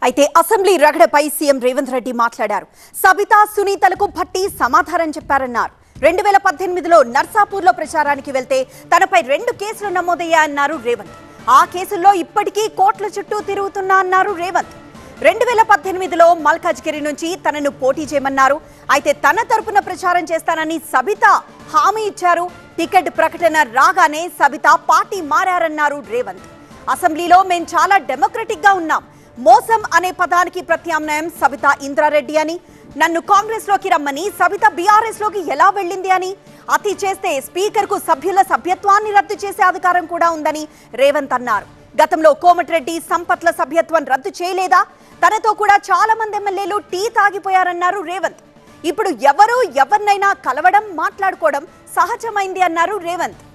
అయితే అసెంబ్లీ రగడపై సీఎం రేవంత్ రెడ్డి మాట్లాడారు. సబితా సునీతలకు భట్టి సమాధానం చెప్పారన్నారు. 2018లో నర్సాపూర్లో ప్రచారానికి వెళ్తే తనపై 2 కేసులు నమోదయ్యాయన్నారు రేవంత్. ఆ కేసుల్లో ఇప్పటికీ కోట్ల చుట్టూ తిరుగుతున్నా అన్నారు రేవంత్. 2018లో మల్కాజ్గిరి నుంచి తనను పోటీ చేయమన్నారు. అయితే తన తరపున ప్రచారం చేస్తానని సబితా హామీ ఇచ్చారు. టికెట్ ప్రకటన రాగానే సబితా పార్టీ మారారన్నారు రేవంత్. అసెంబ్లీలో మేం చాలా డెమోక్రటిక్ గా ఉన్నాం. మోసం అనే పదానికి ప్రత్యామ్నాయం సబితా ఇంద్రారెడ్డి అని, నన్ను కాంగ్రెస్ లోకి రమ్మని సబితా బీఆర్ఎస్ లోకి ఎలా వెళ్ళింది అని, అతి చేస్తే స్పీకర్ కు సభ్యుల సభ్యత్వాన్ని రద్దు చేసే అధికారం కూడా ఉందని రేవంత్ అన్నారు. గతంలో కోమటిరెడ్డి సంపత్ల సభ్యత్వం రద్దు చేయలేదా? తనతో కూడా చాలా మంది ఎమ్మెల్యేలు టీ తాగిపోయారన్నారు రేవంత్. ఇప్పుడు ఎవరు ఎవరినైనా కలవడం మాట్లాడుకోవడం సహజమైంది అన్నారు రేవంత్.